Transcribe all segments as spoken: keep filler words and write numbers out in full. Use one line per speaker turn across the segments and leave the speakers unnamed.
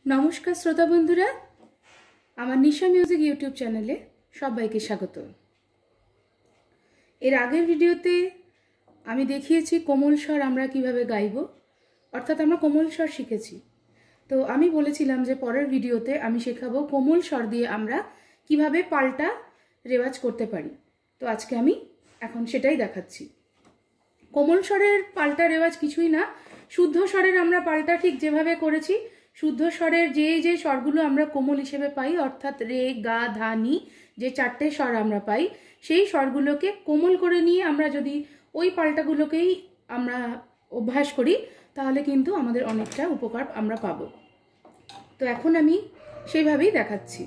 नमस्कार श्रोता बंधुरा आमार निशा मिउजिक यूट्यूब चैनेले सबाइके स्वागत। एर आगेर भिडियोते आमी देखिएछि कोमल स्वर आमरा किभाबे गाइब, अर्थात आमरा कोमल स्वर शिखेछि। तो आमी बोलेछिलाम जे परेर भिडियोते आमी शेखाबो कोमल स्वर दिये आमरा किभाबे पाल्टा रेवाज करते पारी। तो आजके आमी एखन सेटाई देखाच्छि। कोमल स्वरेर पाल्टा रेवाज किछुई ना, शुद्ध स्वरेर आमरा पाल्टा ठीक जेभाबे करेछि शुद्ध स्वरेर जे जे स्वरगुलो आमरा कोमल हिसेबे पाई अर्थात रे गा धा नी जे चारटे स्वर आमरा पाई सेई स्वरगुलोके कोमल करे निये आमरा जदि ओई पाल्टागुलोकेई आमरा अभ्यास करी ताहले किन्तु आमादेर अनेकटा उपकार आमरा पाबो। तो एखन आमी सेइभाबेई देखाच्छि।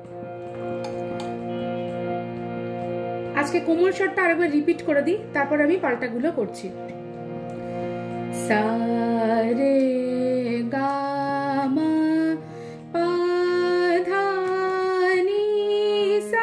आजके कोमल स्वरटा आरेकबार रिपिट करे दिई, तारपर आमी पाल्टागुलो करछि। सा रे गा मा पा धा नी सा,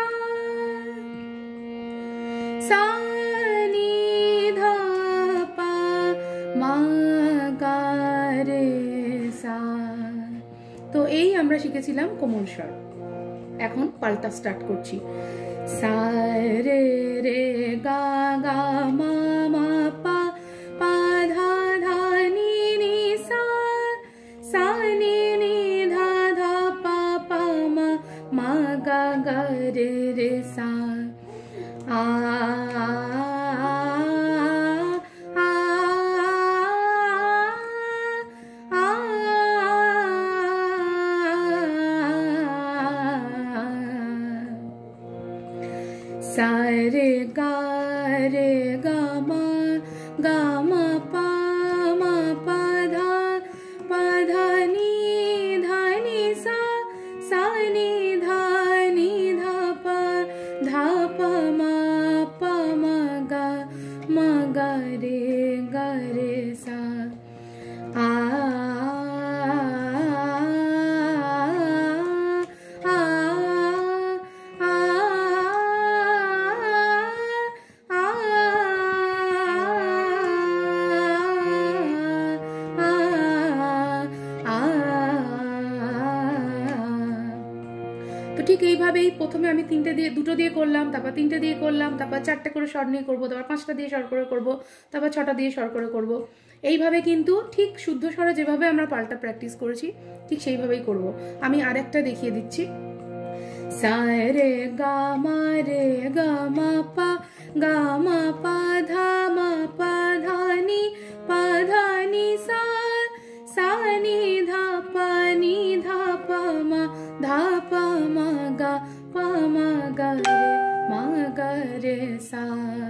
सा नी धा पा मा गा रे सा। तो এই আমরা শিখেছিলাম কোমল স্বর। এখন পাল্টা স্টার্ট করছি। सा रे रे गा गा मा मा पा पा धा धा नी नी सा, सा नी नी धा धा पा पा मा मा गा गा रे रे सा। आ सा रे गा रे गा मा गा मा पा मा पा धा पा धा नी धा नी सा, सा नी धा नी धा पा धा पा मा पा मा गा मा गा रे गा रे सा। आ तो ठीक এইভাবেই প্রথমে আমি তিনটে দিয়ে দুটো দিয়ে করলাম, তারপর তিনটে দিয়ে করলাম, তারপর চারটে করে স্বর নিয়ে করব, তারপর পাঁচটা দিয়ে স্বর করে করব, তারপর ছটা দিয়ে স্বর করে করব। এইভাবে কিন্তু ঠিক শুদ্ধ স্বরে যেভাবে আমরা পাল্টা প্র্যাকটিস করেছি ঠিক সেইভাবেই করব। আমি আরেকটা দেখিয়ে দিচ্ছি। সা রে গা মা রে গা মা পা গা মা পা ধা মা পা ধা নি পা ধা নি সা, सा नी धा पा नी धा पा मा धा पा मा गा पा मा गा रे मा गा रे सा।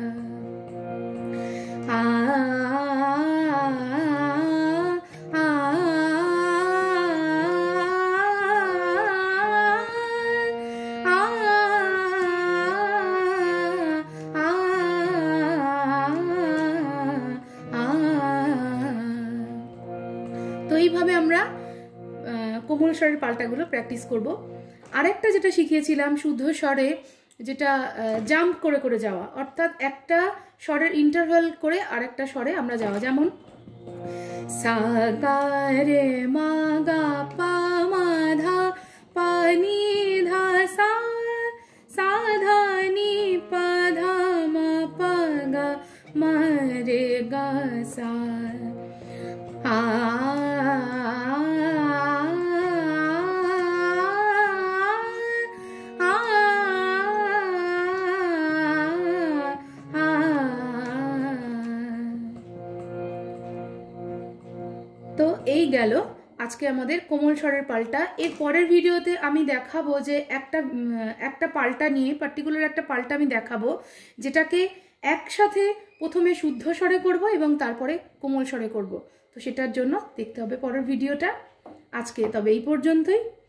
आ आ তো এইভাবে আমরা কোমল স্বরের পাল্টাগুলো প্র্যাকটিস করব। আরেকটা যেটা শিখিয়েছিলাম শুদ্ধ স্বরে যেটা জাম্প করে করে যাওয়া, অর্থাৎ একটা স্বরের ইন্টারভাল করে আরেকটা স্বরে আমরা যাওয়া, যেমন সা গা রে মা গা পা মা ধা পা নি ধা সা, সা ধা নি পা ধা মা পা গা মা রে গা সা। आ তো এই গেল আজকে আমাদের কোমল স্বরের পাল্টা। এর পরের ভিডিওতে আমি দেখাবো যে একটা একটা পাল্টা নিয়ে পার্টিকুলার একটা পাল্টা আমি দেখাবো যেটাকে একসাথে প্রথমে শুদ্ধ স্বরে করব এবং তারপরে কোমল স্বরে করব। তো সেটার জন্য দেখতে হবে পরের ভিডিওটা। আজকে তবে এই পর্যন্তই।